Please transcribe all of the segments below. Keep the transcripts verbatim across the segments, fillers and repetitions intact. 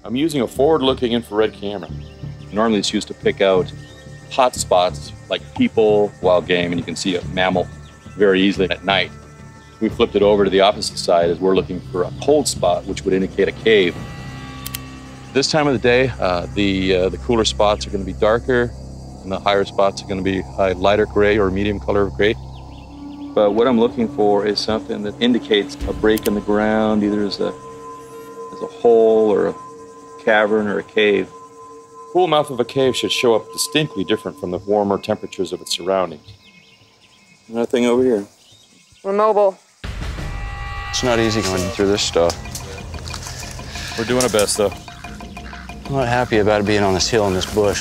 I'm using a forward-looking infrared camera. Normally it's used to pick out hot spots like people, wild game, and you can see a mammal very easily at night. We flipped it over to the opposite side as we're looking for a cold spot, which would indicate a cave. This time of the day, uh, the, uh, the cooler spots are going to be darker, and the higher spots are going to be a lighter gray or medium color of gray. But what I'm looking for is something that indicates a break in the ground, either as a, as a hole or a cavern or a cave. The cool mouth of a cave should show up distinctly different from the warmer temperatures of its surroundings. Nothing over here. We're mobile. It's not easy going through this stuff. We're doing our best, though. I'm not happy about being on this hill in this bush.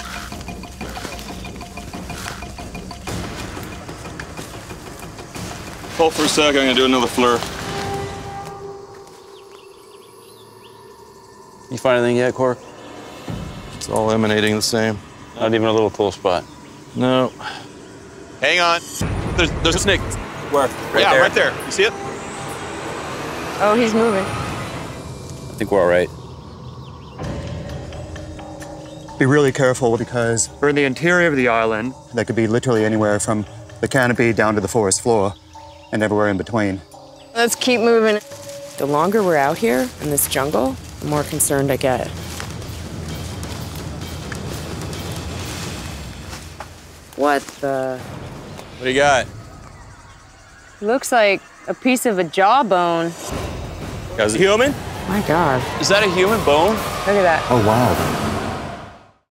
Hold for a sec, I'm gonna do another flare. You find anything yet, Cork? It's all emanating the same. Not even a little cool spot. No. Hang on. There's, there's a snake. Where? Right yeah, there? right there. You see it? Oh, he's moving. I think we're all right. Be really careful because we're in the interior of the island. That could be literally anywhere from the canopy down to the forest floor and everywhere in between. Let's keep moving. The longer we're out here in this jungle, the more concerned I get. What the? What do you got? Looks like a piece of a jawbone. Is it human? My God. Is that a human bone? Look at that. Oh, wow.